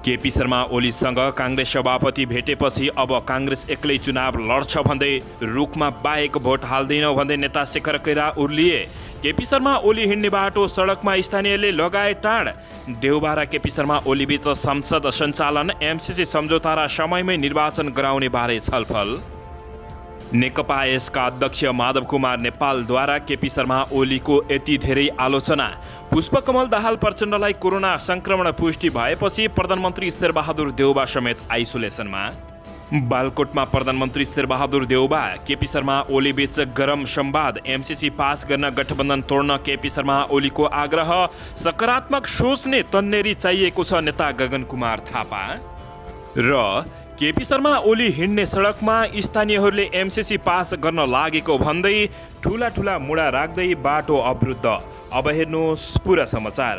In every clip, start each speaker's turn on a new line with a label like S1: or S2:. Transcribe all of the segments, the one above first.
S1: केपी शर्मा ओलीसँग काङ्ग्रेस सभापति भेटेपछि अब काङ्ग्रेस एक्लै चुनाव लड्छ भन्दै रुखमा बाहेक भोट हाल्दैन भन्दै नेता शेखर कोइराला उर्लिए। केपी शर्मा ओली हिँड्ने बाटो सडकमा स्थानीयले लगाए टाढ। देउबा र केपी शर्मा ओली बीच संसद सञ्चालन एमसीसी सम्झौता र समयमै निर्वाचन गराउने बारे छलफल। नेकपा एसका अध्यक्ष माधव कुमार नेपालद्वारा केपी शर्मा ओलीको यति धेरै आलोचना। पुष्पकमल दाहाल प्रचण्डलाई कोरोना संक्रमण पुष्टि भएपछि प्रधानमन्त्री शेरबहादुर देउबा समेत आइसोलेसनमा। बालकोटमा प्रधानमन्त्री शेरबहादुर देउबा केपी शर्मा ओली बीच गरम संवाद। एमसीसी पास गर्न गठबन्धन तोड्न केपी शर्मा ओलीको आग्रह। सकारात्मक सोच्ने तन्नेरी चाहिएको छ नेता गगन कुमार थापा। र केपी शर्मा ओली हिँड्ने सडकमा स्थानीयहरूले एमसीसी पास गर्न लागेको भन्दै ठुला मुडा राख्दै बाटो अवरुद्ध। अब हेर्नुहोस् पुरा समाचार।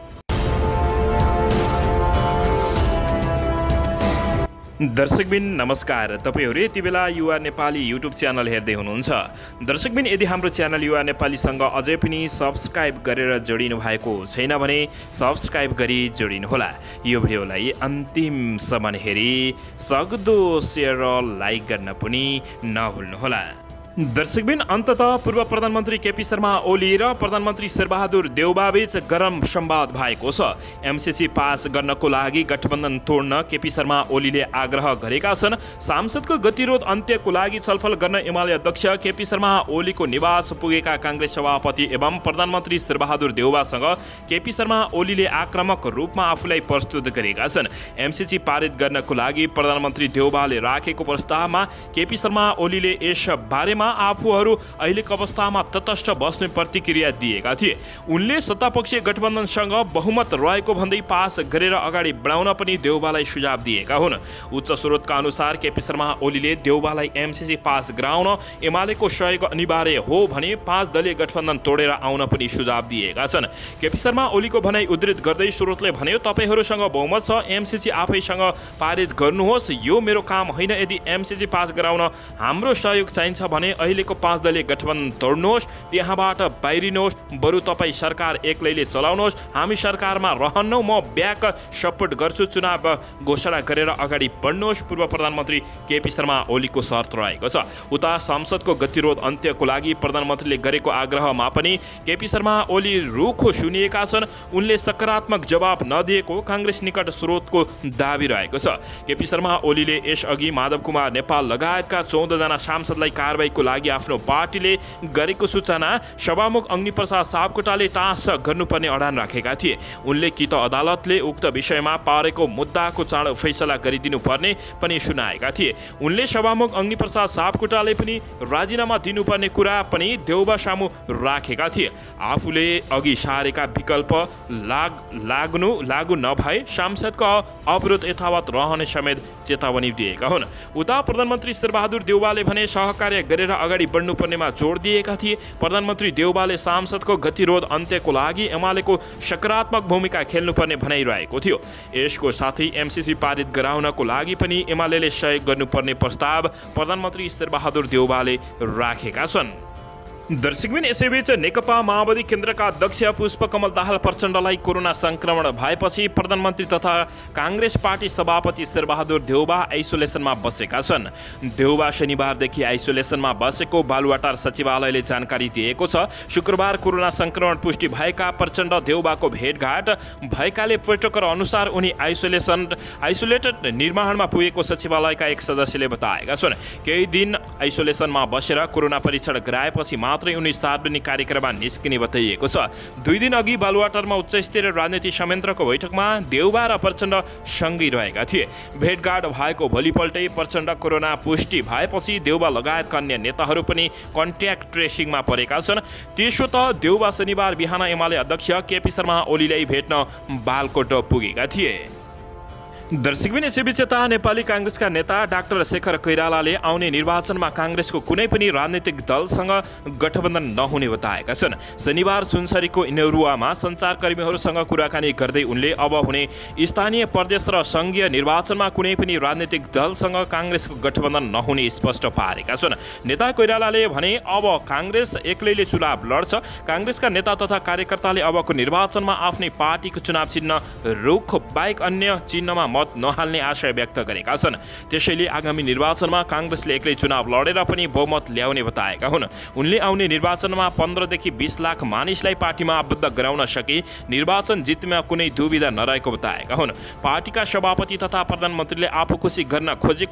S1: दर्शकबिन नमस्कार, तपाईहरु यति बेला युवा नेपाली युट्युब च्यानल हेर्दै हुनुहुन्छ। दर्शकबिन यदि हाम्रो च्यानल युवा नेपालीसँग अझै पनि सब्स्क्राइब गरेर जोडिनु भएको छैन भने सब्स्क्राइब गरी जोडिनुहोला। यो भिडियोलाई अन्तिमसम्म हेरी सक्दो सेयर र लाइक गर्न पनि नभुल्नुहोला। दर्शकबिन अन्ततः पूर्व प्रधानमन्त्री केपी शर्मा ओली र प्रधानमन्त्री शेरबहादुर देउबा बीच गरम संवाद भएको छ। एमसीसी पास गर्नको लागि गठबन्धन तोड्न केपी शर्मा ओलीले आग्रह गरेका छन्। सांसदको गतिरोध अन्त्यको लागि छलफल गर्न एमाले अध्यक्ष केपी शर्मा ओलीको निवास पुगेका काङ्ग्रेस सभापति एवं प्रधानमन्त्री शेरबहादुर देउबासँग केपी शर्मा ओलीले आक्रामक रूपमा आफूलाई प्रस्तुत गरेका छन्। एमसीसी पारित गर्नको लागि प्रधानमन्त्री देउबाले राखेको प्रस्तावमा केपी शर्मा ओलीले यस बारेमा आफूहरू अहिलेको अवस्थामा तटस्थ बस्ने प्रतिक्रिया दिएका थिए। उनले सत्तापक्षीय गठबन्धनसँग बहुमत रहेको भन्दै पास गरेर अगाडि बढाउन पनि देउबालाई सुझाव दिएका हुन्। उच्च स्रोतका अनुसार केपी शर्मा ओलीले देउबालाई एमसीसी पास गराउन एमालेको सहयोग अनिवार्य हो भने 5 दलीय गठबन्धन तोडेर आउन पनि सुझाव दिएका छन्। केपी शर्मा ओलीको भनाइ उद्धृत गर्दै स्रोतले भन्यो, तपाईहरूसँग बहुमत छ, एमसीसी आफैसँग पारित गर्नुहोस्, यो मेरो काम होइन। यदि एमसीसी पास गराउन हाम्रो सहयोग चाहिन्छ भने अहिलेको 5 दलीय गठबन्धन तोड्नुहोस्, त्यहाँबाट बाहिरिनुहोस्, बरु तपाईँ सरकार एक्लैले चलाउनुहोस्, हामी सरकारमा रहन्नौ, म ब्याक सपोर्ट गर्छु, चुनाव घोषणा गरेर अगाडि बढ्नुहोस्, पूर्व प्रधानमन्त्री केपी शर्मा ओलीको शर्त रहेको छ। उता संसदको गतिरोध अन्त्यको लागि प्रधानमन्त्रीले गरेको आग्रहमा पनि केपी शर्मा ओली रुखो सुनिएका छन्। उनले सकारात्मक जवाब नदिएको काङ्ग्रेस निकट स्रोतको दाबी रहेको छ। केपी शर्मा ओलीले यसअघि माधव कुमार नेपाल लगायतका 14 जना सांसदलाई कारबाहीको लागि आफ्नो पार्टीले गरेको सूचना सभामुख अग्निप्रसाद सापकोटाले टाँस गर्नुपर्ने अडान राखेका थिए। उनले कि त अदालतले उक्त विषयमा पारेको मुद्दाको चाँडो फैसला गरिदिनु पर्ने पनि सुनाएका थिए। उनले सभामुख अग्निप्रसाद सापकोटाले पनि राजीनामा दिनुपर्ने कुरा पनि देउबा सामु राखेका थिए। आफूले अघि सारेका विकल्प लागु नभए सांसदको अवरोध यथावत रहने समेत चेतावनी दिएका हुन्। उता प्रधानमन्त्री शेरबहादुर देउबाले भने सहकार्य गरेर अगाडि बढ्नुपर्नेमा जोड दिएका थिए। प्रधानमन्त्री देउबाले सांसदको गतिरोध अन्त्यको लागि एमालेको सकारात्मक भूमिका खेल्नुपर्ने भनाइरहेको थियो। यसको साथै एमसीसी पारित गराउनको लागि पनि एमालेले सहयोग गर्नुपर्ने प्रस्ताव प्रधानमन्त्री शेरबहादुर देउबाले राखेका छन्। दर्शकबिन यसैबीच नेकपा माओवादी केन्द्रका अध्यक्ष पुष्पकमल दाहाल प्रचण्डलाई कोरोना संक्रमण भएपछि प्रधानमन्त्री तथा काङ्ग्रेस पार्टी सभापति शेरबहादुर देउबा आइसोलेसनमा बसेका छन्। देउबा शनिबारदेखि आइसोलेसनमा बसेको बालुवाटार सचिवालयले जानकारी दिएको छ। शुक्रबार कोरोना संक्रमण पुष्टि भएका प्रचण्ड देउबाको भेटघाट भएकाले प्रोटोकल अनुसार उनी आइसोलेटेड निर्माणमा पुगेको सचिवालयका एक सदस्यले बताएका छन्। केही दिन आइसोलेसनमा बसेर कोरोना परीक्षण गराएपछि मात्रै उनी सार्वजनिक कार्यक्रममा निस्किने बताइएको छ। 2 दिन अघि बालुवाटारमा उच्चस्तरीय राजनीति संयन्त्रको बैठकमा देउबा र प्रचण्ड सँगै रहेका थिए। भेटघाट भएको भोलिपल्टै प्रचण्ड कोरोना पुष्टि भएपछि देउबा लगायतका अन्य नेताहरू पनि कन्ट्याक्ट ट्रेसिङमा परेका छन्। त्यसो त देउबा शनिबार बिहान एमाले अध्यक्ष केपी शर्मा ओलीलाई भेट्न बालकोट पुगेका थिए। दर्शकबिन यसैबीच यता नेपाली काङ्ग्रेसका नेता डाक्टर शेखर कोइरालाले आउने निर्वाचनमा काङ्ग्रेसको कुनै पनि राजनीतिक दलसँग गठबन्धन नहुने बताएका छन्। शनिबार सुनसरीको इनौरुवामा सञ्चारकर्मीहरूसँग कुराकानी गर्दै उनले अब हुने स्थानीय प्रदेश र सङ्घीय निर्वाचनमा कुनै पनि राजनीतिक दलसँग काङ्ग्रेसको गठबन्धन नहुने स्पष्ट पारेका छन्। नेता कोइरालाले भने अब काङ्ग्रेस एक्लैले चुनाव लड्छ। काङ्ग्रेसका नेता तथा कार्यकर्ताले अबको निर्वाचनमा आफ्नै पार्टीको चुनाव चिन्ह रुख बाहेक अन्य चिन्हमा मत नहाल्ने आशय व्यक्त गरेका छन्। त्यसैले आगामी निर्वाचनमा काङ्ग्रेसले एक्लै चुनाव लडेर पनि बहुमत ल्याउने बताएका हुन्। उनले आउने निर्वाचनमा 15 देखि 20 लाख मानिसलाई पार्टीमा आबद्ध गराउन सके निर्वाचन जित्नमा कुनै दुविधा नरहेको बताएका हुन्। पार्टीका सभापति तथा प्रधानमन्त्रीले आफू खुसी गर्न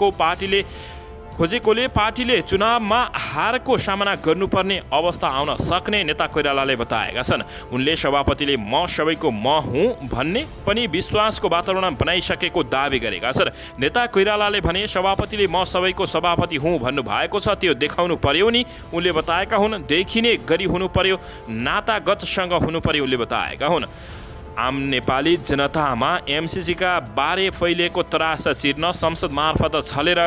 S1: खोजेकोले पार्टीले चुनावमा हारको सामना गर्नुपर्ने अवस्था आउन सक्ने नेता कोइरालाले बताएका छन्। उनले सभापतिले म सबैको म हुँ भन्ने पनि विश्वासको वातावरण बनाइसकेको दावी गरेका छन्। नेता कोइरालाले भने सभापतिले म सबैको सभापति हुँ भन्नुभएको छ, त्यो देखाउनु पर्यो नि उनले बताएका हुन्। देखिने गरी हुनु पर्यो, नातागतसँग हुनु पर्यो उनले बताएका हुन्। आम नेपाली जनतामा एमसिसीका बारे फैलिएको त्रास चिर्न संसद मार्फत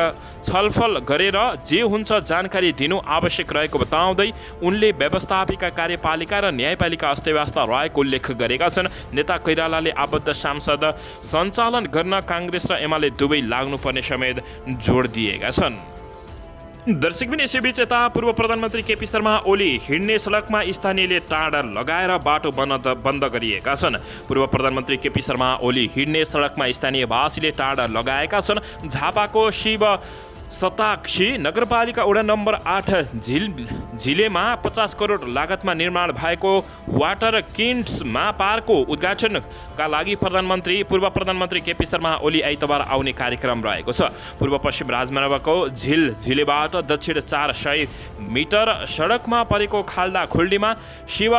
S1: छलफल गरेर जे हुन्छ जानकारी दिनु आवश्यक रहेको बताउँदै उनले व्यवस्थापिका कार्यपालिका र न्यायपालिका अस्तव्यस्त रहेको उल्लेख गरेका छन्। नेता कोइरालाले आबद्ध सांसद सञ्चालन गर्न काङ्ग्रेस र एमाले दुवै लाग्नुपर्ने समेत जोड दिएका छन्। दर्शकबिन यसैबीच यता पूर्व प्रधानमन्त्री केपी शर्मा ओली हिँड्ने सडकमा स्थानीयले टाढा लगाएर बाटो बन्द गरिएका छन्। पूर्व प्रधानमन्त्री केपी शर्मा ओली हिँड्ने सडकमा स्थानीयवासीले टाढा लगाएका छन्। झापाको शिव शताक्षी नगरपालिका वडा नम्बर 8 झिलेमा 50 करोड लागतमा निर्माण भएको वाटर किन्ट्समा पार्कको उद्घाटनका लागि पूर्व प्रधानमन्त्री केपी शर्मा ओली आइतबार आउने कार्यक्रम रहेको छ। पूर्व पश्चिम राजमार्गको झिलेबाट दक्षिण 400 मिटर सडकमा परेको खाल्डा खुल्डीमा शिव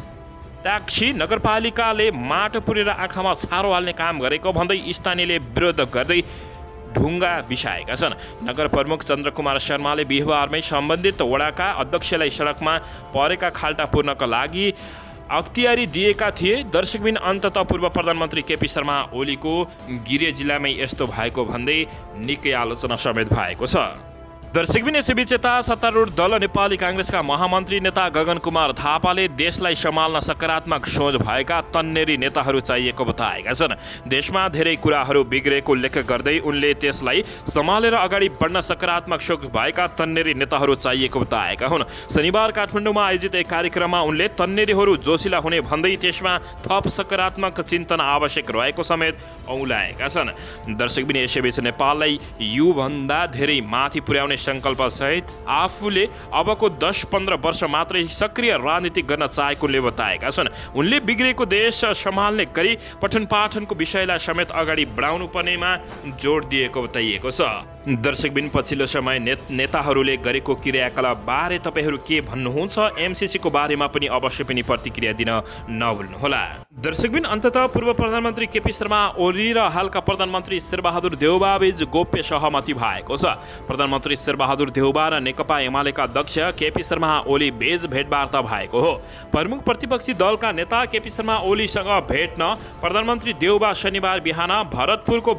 S1: ताक्षी नगरपालिकाले माटो पुरेर आँखामा छारो हाल्ने काम गरेको भन्दै स्थानीयले विरोध गर्दै ढुङ्गा बिसाएका छन्। नगर प्रमुख चन्द्रकुमार शर्माले बिहिबारमै सम्बन्धित वडाका अध्यक्षलाई सडकमा परेका खाल्टा पूर्णका लागि अख्तियारी दिएका थिए। दर्शकबिन अन्ततः पूर्व प्रधानमन्त्री केपी शर्मा ओलीको गिरिया जिल्लामै यस्तो भएको भन्दै निकै आलोचना समेत भएको छ। दर्शकबिन यसैबीच यता सत्तारूढ दल नेपाली काङ्ग्रेसका महामन्त्री नेता गगन कुमार थापाले देशलाई सम्हाल्न सकारात्मक सोच भएका तन्नेरी नेताहरू चाहिएको बताएका छन्। देशमा धेरै कुराहरू बिग्रेको उल्लेख गर्दै उनले त्यसलाई सम्हालेर अगाडि बढ्न सकारात्मक सोच भएका तन्नेरी नेताहरू चाहिएको बताएका हुन्। शनिबार काठमाडौँमा आयोजित एक कार्यक्रममा उनले तन्नेरीहरू जोसिला हुने भन्दै त्यसमा थप सकारात्मक चिन्तन आवश्यक रहेको समेत औँल्याएका छन्। दर्शकबिन यसैबीच नेपाललाई युभन्दा धेरै माथि पुर्याउने सङ्कल्पसहित आफूले अबको 10-15 वर्ष मात्रै सक्रिय राजनीति गर्न चाहेको उनले बताएका छन्। उनले बिग्रेको देश सम्हाल्ने गरी पठन पाठनको विषयलाई समेत अगाडि बढाउनु पर्नेमा जोड दिएको बताइएको छ। दर्शकबिन पछिल्लो समय नेताहरूले गरेको क्रियाकलाप बारे तपाईँहरू के भन्नुहुन्छ? एमसिसीको बारेमा पनि अवश्य पनि प्रतिक्रिया दिन नभुल्नुहोला। दर्शकबिन अन्ततः पूर्व प्रधानमन्त्री केपी शर्मा ओली र हालका प्रधानमन्त्री शेरबहादुर देउवाबीच गोप्य सहमति भएको छ। प्रधानमन्त्री शेरबहादुर देउवा र नेकपा एमालेका अध्यक्ष केपी शर्मा ओली बीच भेटवार्ता भएको हो। प्रमुख प्रतिपक्षी दलका नेता केपी शर्मा ओलीसँग भेट्न प्रधानमन्त्री देउवा शनिबार बिहान भक्तपुरको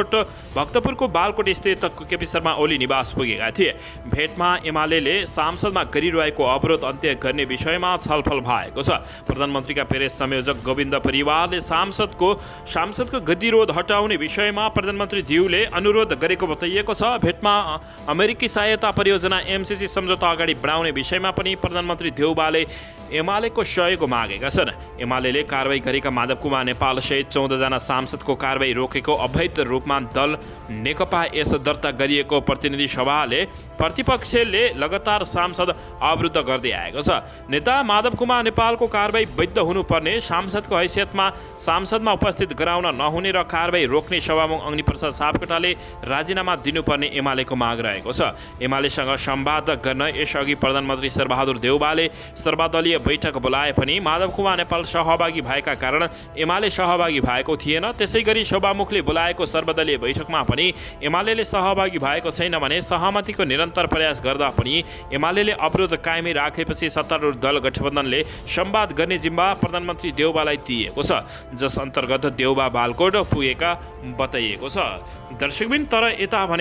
S1: बालकोट स्थित केपी शर्मा ओली निवास पुगेका थिए। भेटमा एमालेले सांसदमा गरिरहेको अवरोध अन्त्य गर्ने विषयमा छलफल भएको छ। प्रधानमन्त्रीका प्रेस संयोजक गोविन्द परिवारले सांसदको गतिरोध हटाउने विषयमा प्रधानमन्त्री देउले अनुरोध गरेको बताइएको छ। भेटमा अमेरिकी सहायता परियोजना एमसिसी सम्झौता अगाडि बढाउने विषयमा पनि प्रधानमन्त्री देउवाले एमालेको सहयोग मागेका छन्। एमालेले कारवाही गरेका माधव कुमार नेपाल सहित 14 जना सांसदको कारवाही रोकेको अवैध रूपमा दल नेकपा यस दर्ता गरिएको प्रतिनिधि सभाले प्रतिपक्षले लगातार सांसद अवरुद्ध गर्दै आएको छ। नेता माधव कुमार नेपालको कारवाही वैध हुनुपर्ने, सांसदको हैसियतमा सांसदमा उपस्थित गराउन नहुने र कारवाही रोक्ने सभामुख अग्निप्रसाद सापकोटाले राजीनामा दिनुपर्ने एमालेको माग रहेको छ। एमालेसँग संवाद गर्न यसअघि प्रधानमन्त्री शेरबहादुर देउवाले सर्वदलीय बैठक बोलाए पनि माधव कुमार नेपाल सहभागी भएका कारण एमाले सहभागी भएको थिएन। त्यसैगरी सभामुखले बोलाएको सर्वदलीय बैठकमा पनि एमालेले सहभागी भएको छैन भने सहमतिको निरन्तर प्रयास गर्दा पनि एमालेले अवरोध कायमै राखेपछि सत्तारूढ दल गठबन्धनले संवाद गर्ने जिम्मा प्रधानमन्त्री देउवालाई दिएको छ, जस अन्तर्गत देउवा बालकोट पुगेका बताइएको छ। दर्शकबिन तर यता भने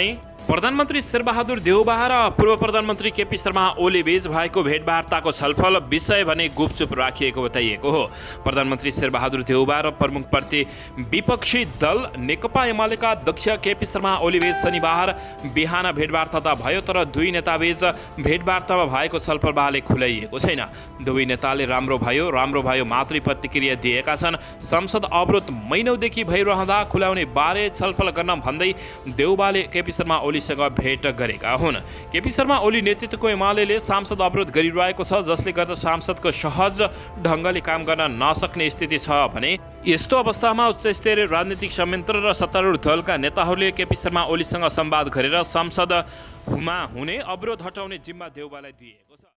S1: प्रधानमन्त्री शेरबहादुर देउबा र पूर्व प्रधानमन्त्री केपी शर्मा ओली बीच भएको भेटवार्ताको छलफल विषय भने गुपचुप राखिएको बताइएको हो। प्रधानमन्त्री शेरबहादुर देउबा र प्रमुख विपक्षी दल नेकपा एमालेका अध्यक्ष केपी शर्मा ओली बीच शनिबार बिहान भेटवार्ता त भयो, तर दुई नेताबीच भेटवार्तामा भएको छलफल बारे खुलाइएको छैन। दुवै नेताले राम्रो भयो मात्रै प्रतिक्रिया दिएका छन्। संसद अवरोध महिनौदेखि भइरहँदा खुलाउने बारे छलफल गर्न भन्दै देउबाले केपी शर्मा ओलीसँग भेट गरेका हुन्। केपी शर्मा ओली नेतृत्वको एमालेले सांसद अवरोध गरिरहेको छ, जसले गर्दा सांसदको सहज ढङ्गले काम गर्न नसक्ने स्थिति छ भने यस्तो अवस्थामा उच्चस्तरीय राजनीतिक संयन्त्र र सत्तारूढ दलका नेताहरूले केपी शर्मा ओलीसँग संवाद गरेर संसदमा हुने अवरोध हटाउने जिम्मा देउबालाई दिएको छ।